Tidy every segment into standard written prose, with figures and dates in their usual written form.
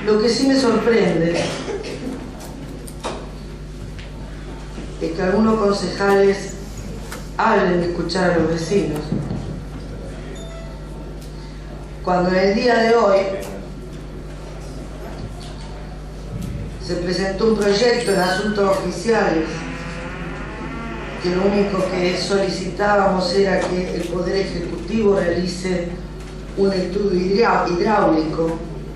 Lo que sí me sorprende es que algunos concejales hablen de escuchar a los vecinos, cuando en el día de hoy se presentó un proyecto en asuntos oficiales que lo único que solicitábamos era que el Poder Ejecutivo realice un estudio hidráulico,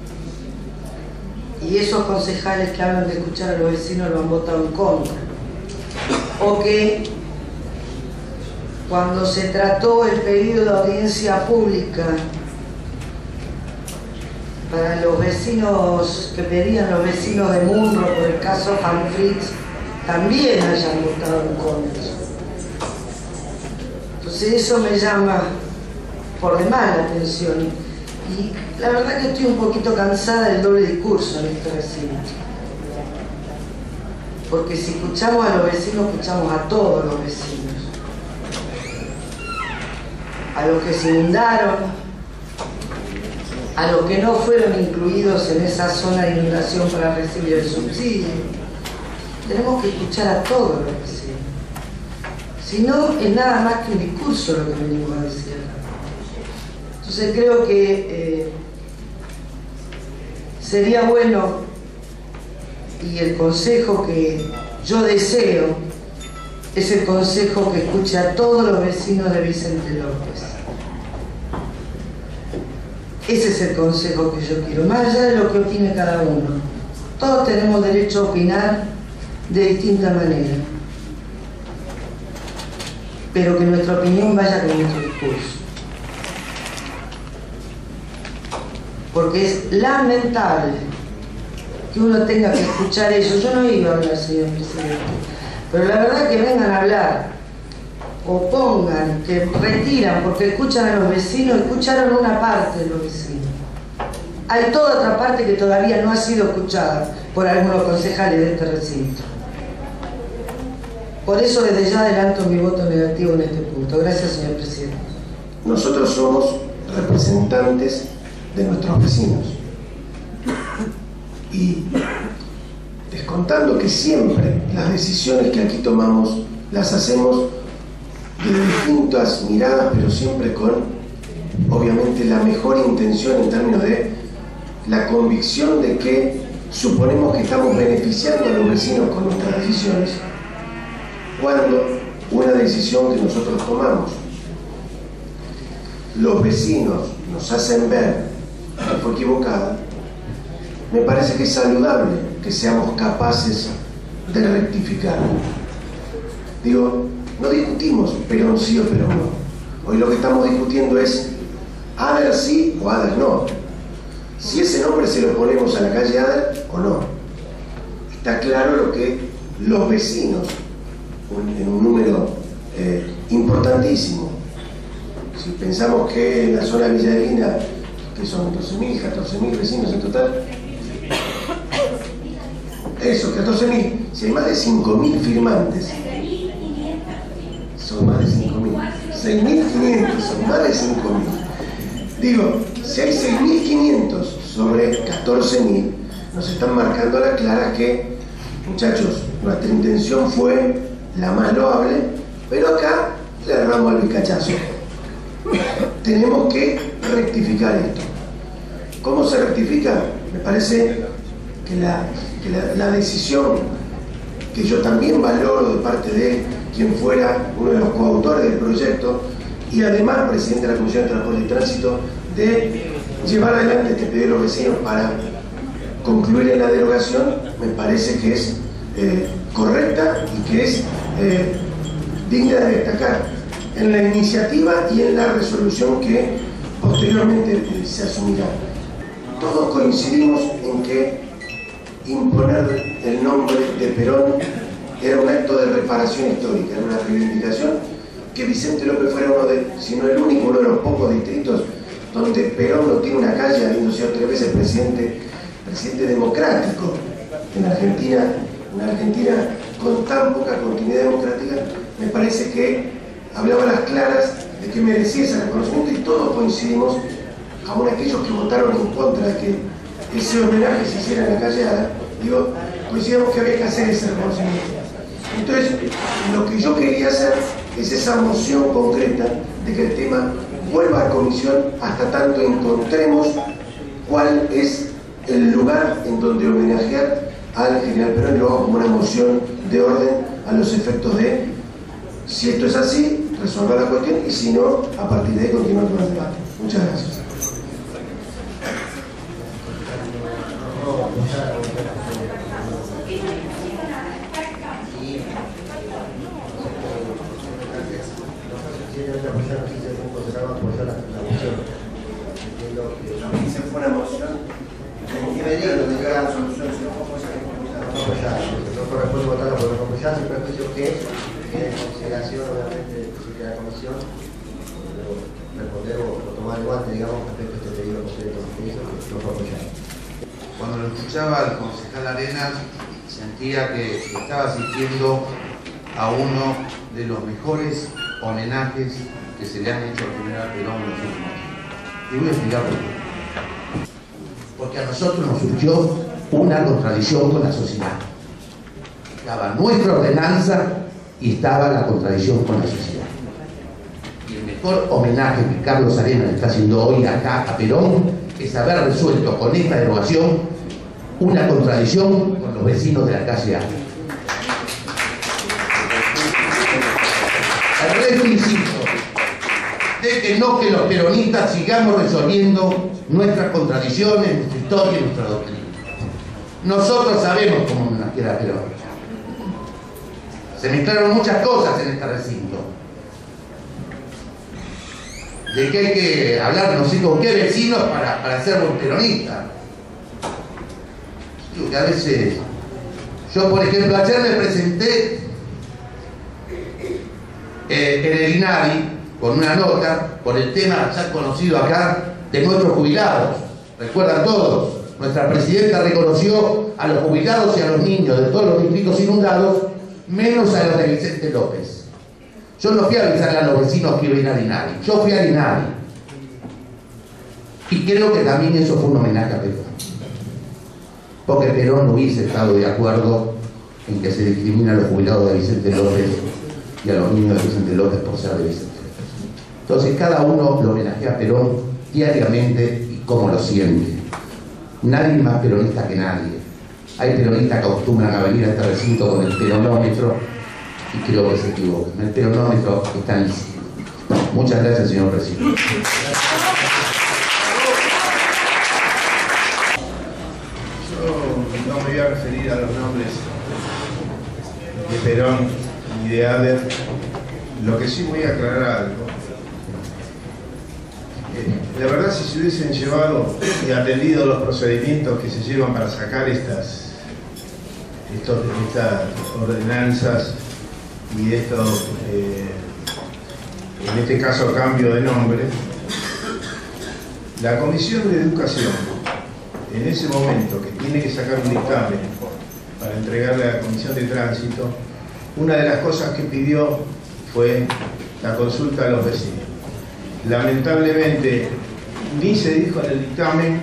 y esos concejales que hablan de escuchar a los vecinos lo han votado en contra. O que cuando se trató el pedido de audiencia pública para los vecinos que pedían los vecinos de Munro por el caso Hanfritz, también hayan votado en contra. Entonces eso me llama por demás la atención, y la verdad que estoy un poquito cansada del doble discurso en este recinto, porque si escuchamos a los vecinos, escuchamos a todos los vecinos, a los que se inundaron, a los que no fueron incluidos en esa zona de inundación para recibir el subsidio. Tenemos que escuchar a todos los vecinos. Si no, es nada más que un discurso lo que venimos a decir acá. Entonces creo que sería bueno, y el consejo que yo deseo es el consejo que escuche a todos los vecinos de Vicente López. Ese es el consejo que yo quiero, más allá de lo que opine cada uno. Todos tenemos derecho a opinar de distinta manera, pero que nuestra opinión vaya con nuestro discurso. Porque es lamentable que uno tenga que escuchar eso. Yo no iba a hablar, señor presidente, pero la verdad que vengan a hablar, o pongan que retiran porque escuchan a los vecinos. Escucharon una parte de los vecinos. Hay toda otra parte que todavía no ha sido escuchada por algunos concejales de este recinto. Por eso desde ya adelanto mi voto negativo en este punto. Gracias, señor presidente. Nosotros somos representantes de nuestros vecinos, y descontando que siempre las decisiones que aquí tomamos las hacemos de distintas miradas, pero siempre con, obviamente, la mejor intención en términos de la convicción de que suponemos que estamos beneficiando a los vecinos con nuestras decisiones. Cuando una decisión que nosotros tomamos, los vecinos nos hacen ver que fue equivocada, me parece que es saludable que seamos capaces de rectificar. Digo, no discutimos Perón sí o Perón no. Hoy lo que estamos discutiendo es Ader sí o Ader no. Si ese nombre se lo ponemos a la calle Ader o no. Está claro lo que los vecinos, en un número importantísimo, si pensamos que en la zona de Villa Elina, que son 12.000, 14.000 vecinos en total, eso, 14.000, si hay más de 5.000 firmantes, son más de 5.000, 6.500, son más de 5.000. Digo, si hay 6.500 sobre 14.000, nos están marcando a la clara que, muchachos, nuestra intención fue la más loable, pero acá le erramos al picachazo. Tenemos que rectificar esto. ¿Cómo se rectifica? Me parece que la decisión, que yo también valoro de parte de quien fuera uno de los coautores del proyecto y además presidente de la Comisión de Transporte y Tránsito, de llevar adelante este pedido de los vecinos para concluir en la derogación, me parece que es correcta y que es digna de destacar en la iniciativa y en la resolución que posteriormente se asumirá. Todos coincidimos en que imponer el nombre de Perón era un acto de reparación histórica, era una reivindicación, que Vicente López fuera uno de, si no el único, uno de los pocos distritos donde Perón no tiene una calle, habiendo sido 3 veces presidente democrático en Argentina, una Argentina con tan poca continuidad democrática. Me parece que hablaba a las claras de que merecía ese reconocimiento, y todos coincidimos, aún aquellos que votaron en contra de que ese homenaje se hiciera en la calle Ada, digo, coincidimos que había que hacer ese reconocimiento. Entonces, lo que yo quería hacer es esa moción concreta de que el tema vuelva a comisión hasta tanto encontremos cuál es el lugar en donde homenajear al general Perón, y lo hago como una moción de orden a los efectos de, si esto es así, resolver la cuestión, y si no, a partir de ahí continuar con el debate. Muchas gracias. Se fue una moción y venía donde cada solución se no corresponde votarlo por la comisión, sin perjuicio que en consideración, obviamente, del presidente de la comisión, responder o tomar el guante, digamos, respecto a este pedido concreto que hizo, que no fue apoyado. Cuando lo escuchaba al concejal Arenas, sentía que estaba asistiendo a uno de los mejores homenajes que se le han hecho al general Perón en los últimos tiempos. Y voy a explicar por qué. Porque a nosotros nos surgió una contradicción con la sociedad. Estaba nuestra ordenanza y estaba la contradicción con la sociedad. Y el mejor homenaje que Carlos Arenas está haciendo hoy acá a Perón es haber resuelto con esta derogación una contradicción con los vecinos de la calle A. El resto, insisto, déjenos que los peronistas sigamos resolviendo nuestras contradicciones, nuestra historia y nuestra doctrina. Nosotros sabemos cómo homenajear a Perón. Se mezclaron muchas cosas en este recinto. De que hay que hablar no sé con qué vecinos para ser buen peronista. Digo que a veces, yo por ejemplo ayer me presenté en el INADI con una nota por el tema ya conocido acá de nuestros jubilados. Recuerdan todos, nuestra presidenta reconoció a los jubilados y a los niños de todos los distritos inundados, menos a los de Vicente López. Yo no fui a avisarle a los vecinos que iba a ir al INADI, yo fui al INADI. Y creo que también eso fue un homenaje a Perón. Porque Perón no hubiese estado de acuerdo en que se discrimina a los jubilados de Vicente López y a los niños de Vicente López por ser de Vicente López. Entonces cada uno lo homenajea a Perón diariamente y cómo lo siente. Nadie más peronista que nadie. Hay peronistas que acostumbran a venir a este recinto con el peronómetro y creo que se equivocan. El peronómetro está lícito. Muchas gracias, señor presidente. Yo no me voy a referir a los nombres de Perón y de Ader. Lo que sí voy a aclarar algo. La verdad, si se hubiesen llevado y atendido los procedimientos que se llevan para sacar estas ordenanzas y estos, en este caso, cambio de nombre, la Comisión de Educación, en ese momento que tiene que sacar un dictamen para entregarle a la Comisión de Tránsito, una de las cosas que pidió fue la consulta a los vecinos. Lamentablemente, ni se dijo en el dictamen,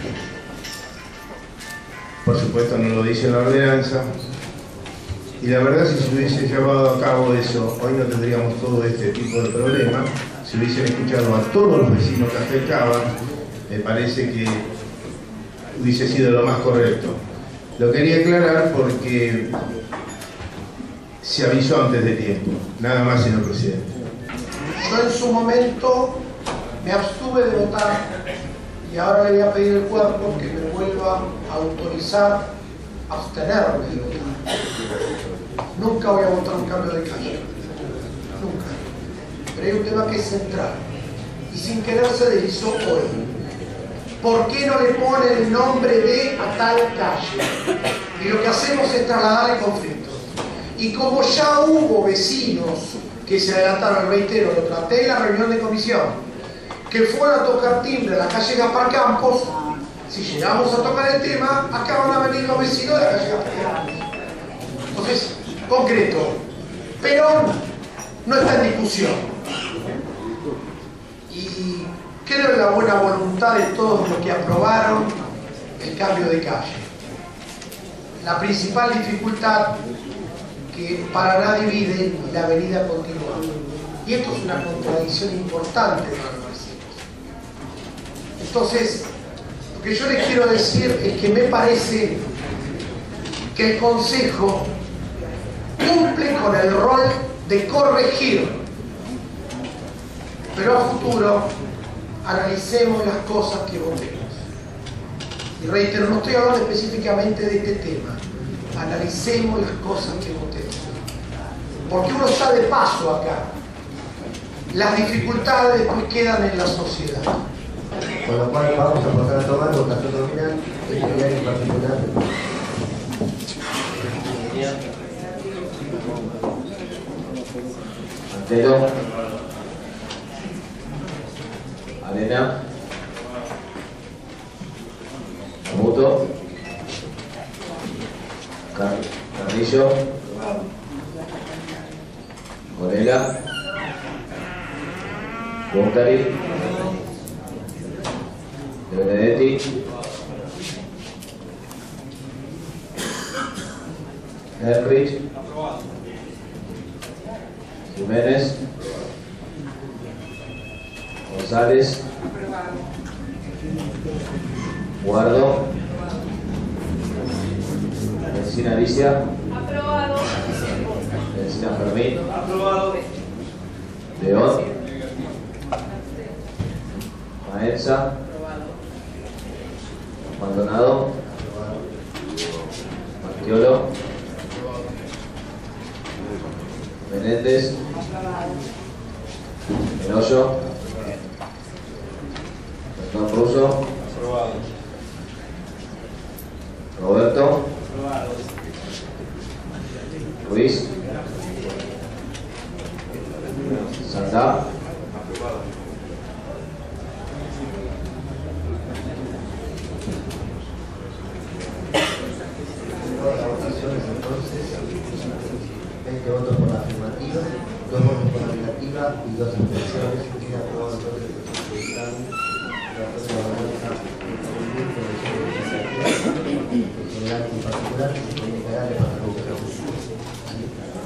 por supuesto no lo dice en la ordenanza, y la verdad, si se hubiese llevado a cabo eso, hoy no tendríamos todo este tipo de problemas. Si hubiesen escuchado a todos los vecinos que afectaban, me parece que hubiese sido lo más correcto. Lo quería aclarar porque se avisó antes de tiempo, nada más, señor presidente. Yo en su momento me abstuve de votar y ahora le voy a pedir al cuerpo que me vuelva a autorizar a abstenerme de votar. Nunca voy a votar un cambio de calle, nunca. Pero hay un tema que es central y sin querer se deslizó hoy. ¿Por qué no le ponen el nombre de a tal calle? Y lo que hacemos es trasladar el conflicto. Y como ya hubo vecinos que se adelantaron, reitero, lo traté en la reunión de comisión, que fueron a tocar timbre en la calle Gaspar Campos, si llegamos a tocar el tema, acá van a venir los vecinos de la calle Gaspar Campos. Entonces, concreto, Perón no está en discusión. Y creo en la buena voluntad de todos los que aprobaron el cambio de calle. La principal dificultad que Paraná divide y la avenida continúa. Y esto es una contradicción importante de los vecinos. Entonces, lo que yo les quiero decir es que me parece que el Consejo cumple con el rol de corregir, pero a futuro analicemos las cosas que votemos. Y reitero, no estoy hablando específicamente de este tema, analicemos las cosas que votemos, porque uno está de paso acá, las dificultades después quedan en la sociedad. Con lo cual vamos a pasar a tomar votación nominal, este diario en particular. Antelo, Arena, Camuto, Carrillo, Corella, Boncari, De Benedetti, Henrich, Jiménez, González, Guardo, Encina Alicia, Aprobado. Encina Fermín, Aprobado. León, Maenza, Maldonado, Martiolo, Menéndez, Menoyo, Gastón Russo, Roberto, Ruiz, Sandá, Las votaciones entonces, 20 votos por la afirmativa, 2 votos por la negativa y 2 abstenciones. Queda aprobado entonces el proyecto de dictamen de la próxima balanza en general y en particular, se comunicará al departamento de justicia.